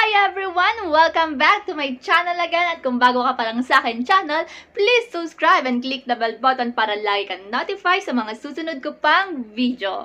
Hi everyone! Welcome back to my channel again. At kung bago ka pa lang sa akin channel, please subscribe and click the bell button para lagi kang notify sa mga susunod ko pang video.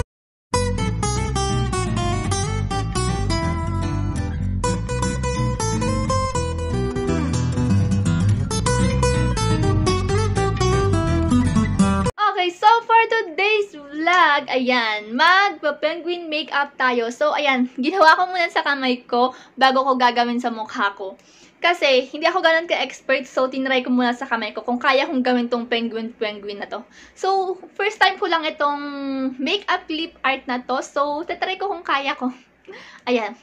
Okay, so for today's vlog, ayan, magpa-penguin makeup tayo. So, ayan, ginawa ko muna sa kamay ko bago ko gagawin sa mukha ko. Kasi, hindi ako ganun ka-expert, so tinry ko muna sa kamay ko kung kaya kong gawin tong penguin na to. So, first time ko lang itong makeup lip art na to, so tatry ko kung kaya ko. Ayan.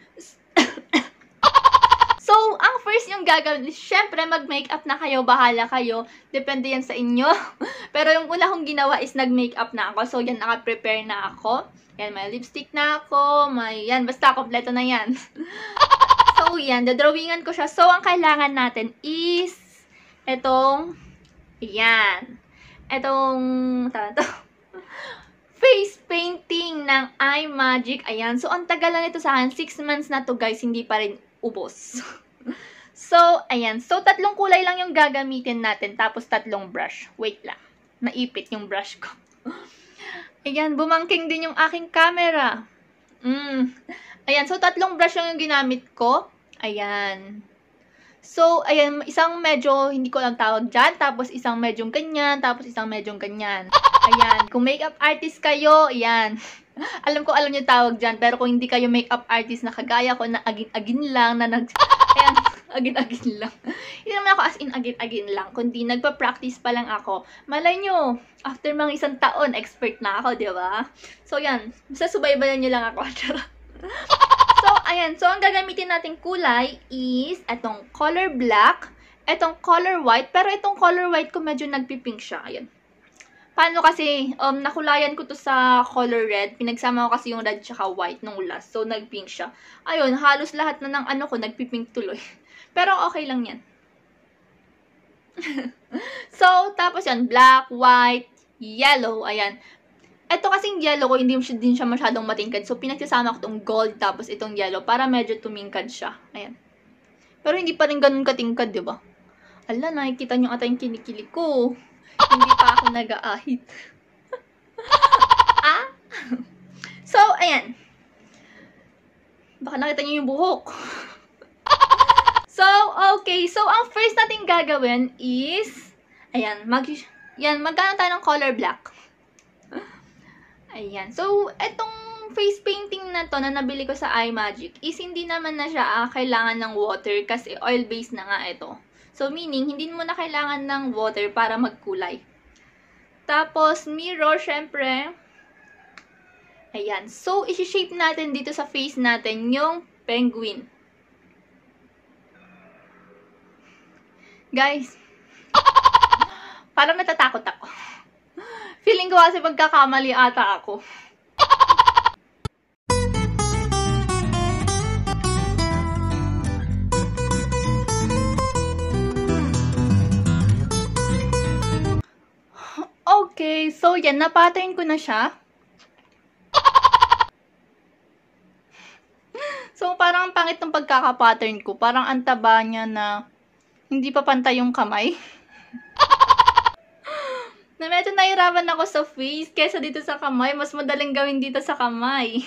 So, ang first yung gagawin, syempre mag-makeup na kayo, bahala kayo. Depende yan sa inyo. Pero yung una kong ginawa is nag-makeup na ako. So, yan, naka-prepare na ako. Yan, may lipstick na ako. Yan, basta kompleto na yan. So, yan, drawingan ko siya. So, ang kailangan natin is etong, yan. Etong, face painting ng iMagic. Ayan. So, ang tagal lang ito sa akin. 6 months na to, guys. Hindi pa rin ubos. So, ayan. So, 3 kulay lang yung gagamitin natin. Tapos, 3 brush. Wait lang. Naipit yung brush ko. Ayan. Bumangking din yung aking camera. Ayan. So, 3 brush lang yung ginamit ko. Ayan. So, ayan. Isang medyo, hindi ko lang tawag dyan. Tapos, isang medyong ganyan. Tapos, isang medyong ganyan. Ayan. Kung makeup artist kayo, ayan. Alam niyo tawag dyan, pero kung hindi kayo makeup artist na kagaya ko, na agin-agin lang, na ayan, agin-agin lang. Hindi naman ako as in agin-agin lang, kundi nagpa-practice pa lang ako. Malay nyo, after mga 1 taon, expert na ako, di ba? So, yan. Basta subaybayan nyo lang ako. So, ayan. So, ang gagamitin nating kulay is etong color black, etong color white, pero itong color white ko medyo nagpipink siya. Ayan. Paano kasi, nakulayan ko to sa color red. Pinagsama ko kasi yung red tsaka white nung last. So, nag-pink siya. Ayun, halos lahat na ng ano ko, nagpipink tuloy. Pero, okay lang yan. So, tapos yan, black, white, yellow, ayan. Ito kasing yellow ko, hindi din siya masyadong matingkad. So, pinagsasama ko tong gold, tapos itong yellow, para medyo tumingkad siya. Ayan. Pero, hindi pa rin ganun katingkad, diba? Ala, nakikita nyo ata yung kinikili ko. Hindi pa ako nag-aahit. So, ayan. Baka nakita niyo yung buhok. So, okay. So, ang first natin gagawin is, ayan, magkano tayo ng color black. Ayan. So, etong face painting na to na nabili ko sa iMagic is hindi naman na siya kailangan ng water kasi oil-based na nga ito. So, meaning, hindi mo na kailangan ng water para magkulay. Tapos, mirror, syempre. Ayan. So, isi-shape natin dito sa face natin yung penguin. Guys, parang natatakot ako. Feeling ko kasi magkakamali ata ako. Okay, so yan, na-pattern ko na siya. So, parang pangit ng pagkaka-pattern ko. Parang ang taba niya na hindi pa pantay yung kamay. Na medyo nahirapan ako sa face kesa dito sa kamay. Mas madaling gawin dito sa kamay.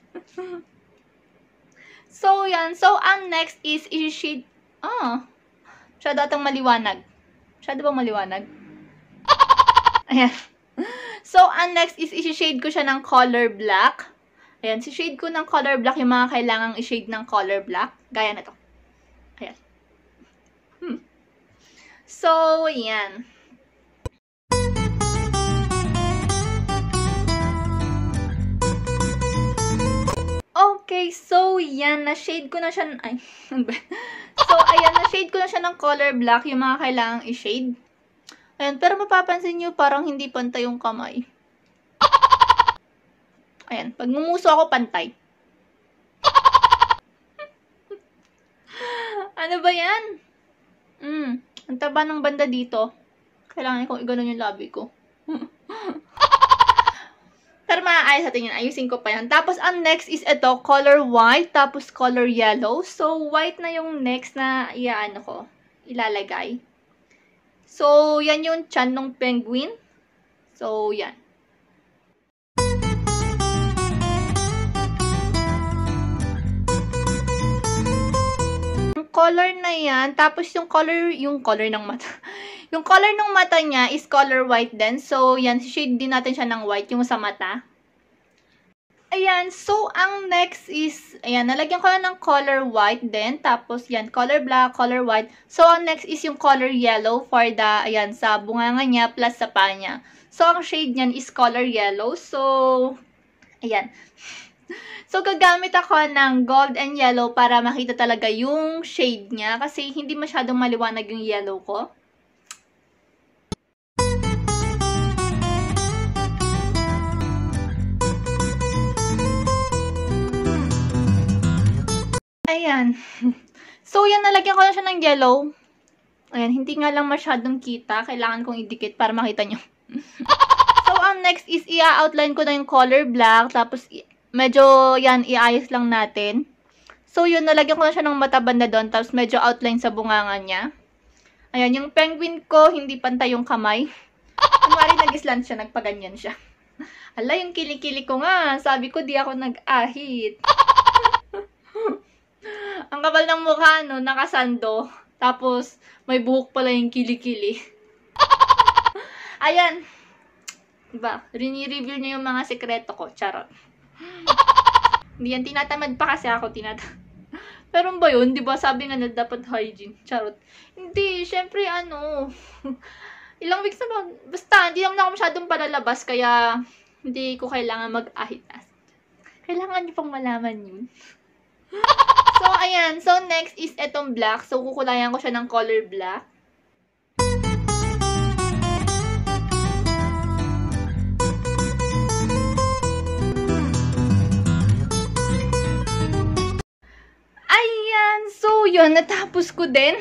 So, yan. So, ang next is i-shade. Siya datang maliwanag. Siya bang maliwanag? Ayan. So, ang next is i-shade ko siya ng color black. Ayan, si-shade ko ng color black yung mga kailangang i-shade ng color black. Gaya na to. Ayan. So, ayan. Okay, so, yan. Na-shade ko na siya. Ay, so, ayan. Na-shade ko na siya ng color black yung mga kailangang i-shade. Ayan, pero mapapansin nyo, parang hindi pantay yung kamay. Ayan, pag ngumuso ako, pantay. Ano ba yan? Ang taba ng banda dito. Kailangan kong iganon yung labi ko. Pero maaayos natin yun. Ayusin ko pa yan. Tapos, ang next is ito, color white, tapos color yellow. So, white na yung next na ilalagay. So, yan yung tiyan ng penguin. So, yan. Yung color na yan, tapos yung color ng mata. Yung color ng mata niya is color white din. So, yan, shade din natin siya ng white, yung sa mata. Ayan, so, ang next is, ayan, nalagyan ko na ng color white din. Tapos, yan, color black, color white. So, ang next is yung color yellow for the, ayan, sa bunganga niya plus sa paa niya. So, ang shade niyan is color yellow. So, ayan. So, gagamit ako ng gold and yellow para makita talaga yung shade niya. Kasi, hindi masyadong maliwanag yung yellow ko. Ayan. So, yan, nalagyan ko na siya ng yellow. Ayan, hindi nga lang masyadong kita. Kailangan kong idikit para makita nyo. So, ang next is i-outline ko na yung color black. Tapos, medyo, yan, iayos lang natin. So, yun, nalagyan ko na siya ng mata banda doon. Tapos, medyo outline sa bunganga niya. Ayan, yung penguin ko, hindi pantay yung kamay. Kunwari, nag-island siya, nagpaganyan siya. Ala, yung kilikili ko nga. Sabi ko, di ako nag-ahit. Ang kapal ng mukha, no? Nakasando. Tapos, may buhok pala yung kilikili. Ayan. Diba? Rini-reveal niya yung mga sekreto ko. Charot. Hindi yan. Tinatamad pa kasi ako. Pero ba yun? Diba? Sabi nga na dapat hygiene. Charot. Hindi. Syempre, ilang weeks na ba? Basta, hindi naman ako masyadong palalabas. Kaya, hindi ko kailangan mag-ahit. Kailangan niyo pang malaman yun. So, ayan. So, next is etong black. So, kukulayan ko siya ng color black. Ayan. So, yun. Natapos ko din.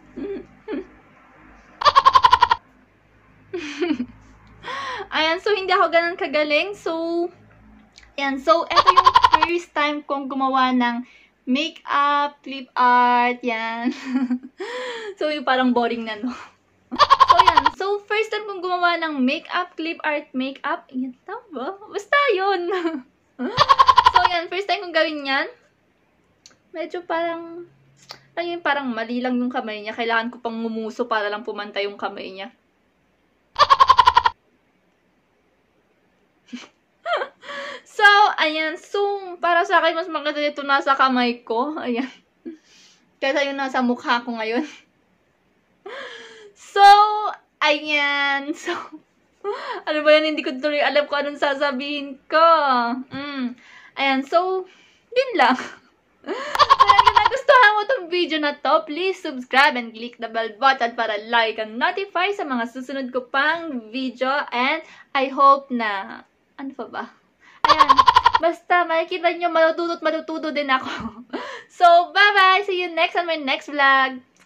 Ayan. So, hindi ako ganun kagaling. So, ayan. So, eto yung first time kong gumawa ng makeup, clip art, yan. So, yung parang boring na, no? So, yan. So, first time kong gumawa ng makeup, clip art, makeup. Yan, tama. Basta yun. So, yan. First time kong gawin yan. Medyo parang mali lang yung kamay niya. Kailangan ko pang ngumuso para lang pumantay yung kamay niya. So, ayan. So, para sa akin, mas maganda dito nasa kamay ko. Ayan. Kaysa yung nasa mukha ko ngayon. So, ayan. So, ano ba yan? Hindi ko tuloy alam kung anong sasabihin ko. Ayan. So, yun lang. Kaya kung nagustuhan mo itong video na to, please subscribe and click the bell button para like and notify sa mga susunod ko pang video. And I hope na, ano pa ba? Ayan. Basta, makikita nyo, matututo din ako. So, bye-bye! See you next on my next vlog!